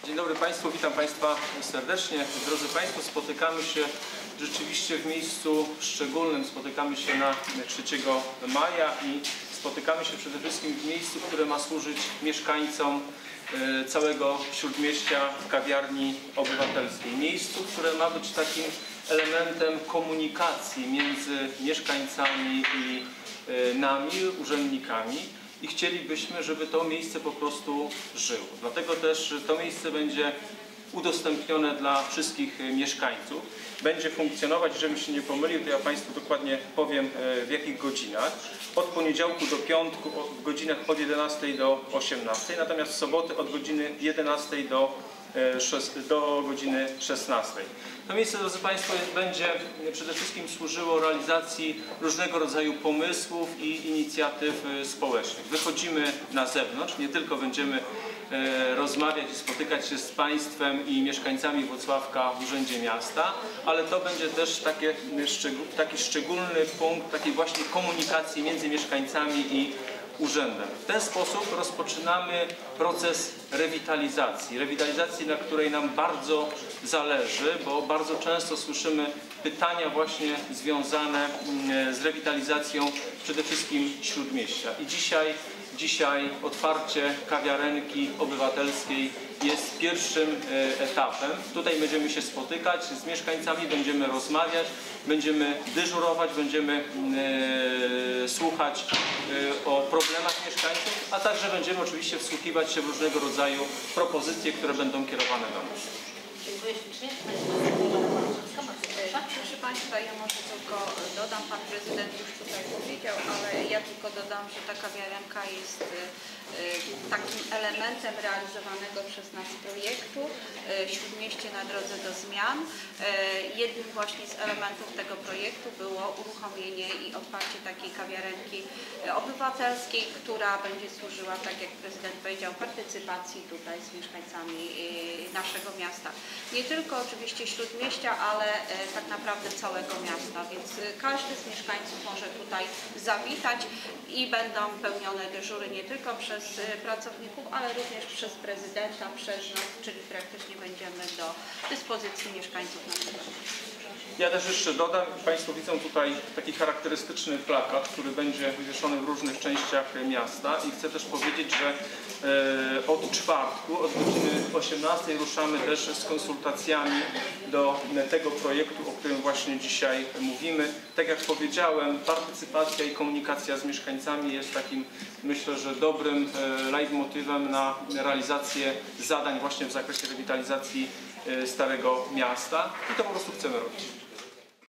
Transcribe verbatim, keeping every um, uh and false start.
Dzień dobry Państwu, witam Państwa serdecznie. Drodzy Państwo, spotykamy się rzeczywiście w miejscu szczególnym. Spotykamy się na trzeciego maja i spotykamy się przede wszystkim w miejscu, które ma służyć mieszkańcom całego Śródmieścia, w kawiarni obywatelskiej. Miejscu, które ma być takim elementem komunikacji między mieszkańcami i nami, urzędnikami. I chcielibyśmy, żeby to miejsce po prostu żyło. Dlatego też to miejsce będzie udostępnione dla wszystkich mieszkańców. Będzie funkcjonować, żebym się nie pomylił, to ja Państwu dokładnie powiem w jakich godzinach. Od poniedziałku do piątku w godzinach od jedenastej do osiemnastej, natomiast w soboty od godziny jedenastej do do godziny szesnastej. To miejsce, drodzy Państwo, będzie przede wszystkim służyło realizacji różnego rodzaju pomysłów i inicjatyw społecznych. Wychodzimy na zewnątrz, nie tylko będziemy rozmawiać i spotykać się z Państwem i mieszkańcami Włocławka w Urzędzie Miasta, ale to będzie też takie, taki szczególny punkt takiej właśnie komunikacji między mieszkańcami i urzędem. W ten sposób rozpoczynamy proces rewitalizacji. Rewitalizacji, na której nam bardzo zależy, bo bardzo często słyszymy pytania właśnie związane z rewitalizacją przede wszystkim Śródmieścia. I dzisiaj, dzisiaj otwarcie kawiarenki obywatelskiej jest pierwszym etapem. Tutaj będziemy się spotykać z mieszkańcami, będziemy rozmawiać, będziemy dyżurować, będziemy e, słuchać e, o problemach mieszkańców, a także będziemy oczywiście wsłuchiwać się w różnego rodzaju propozycje, które będą kierowane do nas. Dziękuję ślicznie. Proszę Państwa, ja może tylko dodam, Pan Prezydent już tutaj powiedział, ale ja tylko dodam, że ta kawiarenka jest takim elementem realizowanego przez nas projektu Śródmieście na drodze do zmian. Jednym właśnie z elementów tego projektu było uruchomienie i otwarcie takiej kawiarenki obywatelskiej, która będzie służyła, tak jak Prezydent powiedział, partycypacji tutaj z mieszkańcami naszego miasta. Nie tylko oczywiście Śródmieścia, ale tak naprawdę całego miasta, więc każdy z mieszkańców może tutaj zawitać i będą pełnione dyżury nie tylko przez pracowników, ale również przez prezydenta, przez nas, czyli praktycznie będziemy do dyspozycji mieszkańców naszego miasta. Ja też jeszcze dodam, Państwo widzą tutaj taki charakterystyczny plakat, który będzie wywieszony w różnych częściach miasta i chcę też powiedzieć, że e, od czwartku, od godziny osiemnastej ruszamy też z konsultacjami do tego projektu, o którym właśnie dzisiaj mówimy. Tak jak powiedziałem, partycypacja i komunikacja z mieszkańcami jest takim, myślę, że dobrym e, leitmotywem na realizację zadań właśnie w zakresie rewitalizacji Starego Miasta i to po prostu chcemy robić.